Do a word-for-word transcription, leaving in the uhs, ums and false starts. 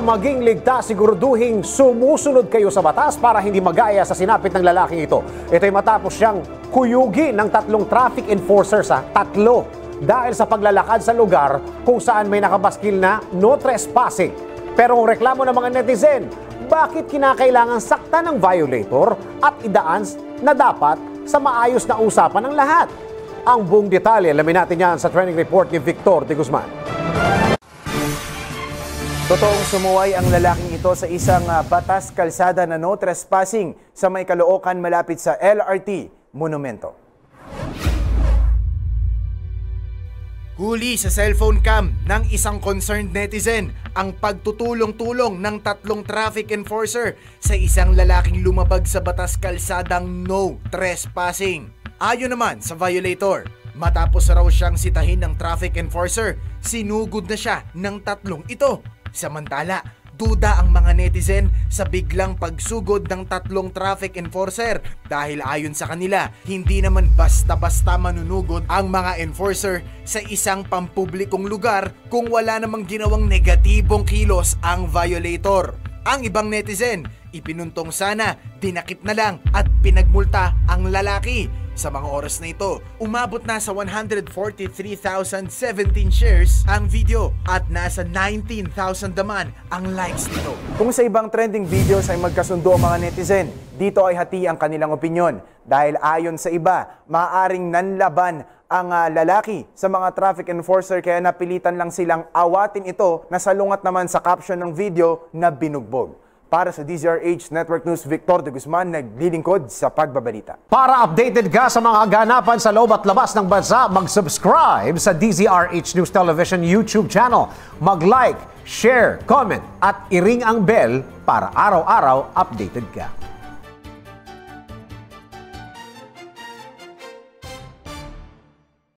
maging ligtas, siguraduhin sumusunod kayo sa batas para hindi magaya sa sinapit ng lalaking ito. Ito'y matapos siyang kuyugi ng tatlong traffic enforcers, ha? Tatlo, dahil sa paglalakad sa lugar kung saan may nakabaskil na no trespassing. Pero ang reklamo ng mga netizen, bakit kinakailangan sakta ng violator at idaan na dapat sa maayos na usapan ng lahat? Ang buong detalye, alamin natin yan sa trending report ni Victor de Guzman. Totoong sumuway ang lalaking ito sa isang uh, batas kalsada na no trespassing sa may Caloocan malapit sa L R T Monumento. Huli sa cellphone cam ng isang concerned netizen ang pagtutulong-tulong ng tatlong traffic enforcer sa isang lalaking lumabag sa batas kalsadang no trespassing. Ayon naman sa violator, matapos raw siyang sitahin ng traffic enforcer, sinugod na siya ng tatlong ito. Samantala, duda ang mga netizen sa biglang pagsugod ng tatlong traffic enforcer dahil ayon sa kanila, hindi naman basta-basta manunugod ang mga enforcer sa isang pampublikong lugar kung wala namang ginawang negatibong kilos ang violator. Ang ibang netizen, ipinuntong sana, dinakip na lang at pinagmulta ang lalaki. Sa mga oras na ito, umabot na sa one hundred forty-three thousand seventeen shares ang video at nasa nineteen thousand naman ang likes nito. Kung sa ibang trending videos ay magkasundo ang mga netizen, dito ay hati ang kanilang opinyon. Dahil ayon sa iba, maaaring nanlaban ang uh, lalaki sa mga traffic enforcer kaya napilitan lang silang awatin ito na salungat naman sa caption ng video na binugbog. Para sa D Z R H Network News, Victor de Guzman, naglilingkod sa pagbabalita. Para updated ka sa mga ganapan sa loob at labas ng bansa, mag-subscribe sa D Z R H News Television YouTube channel. Mag-like, share, comment at i-ring ang bell para araw-araw updated ka.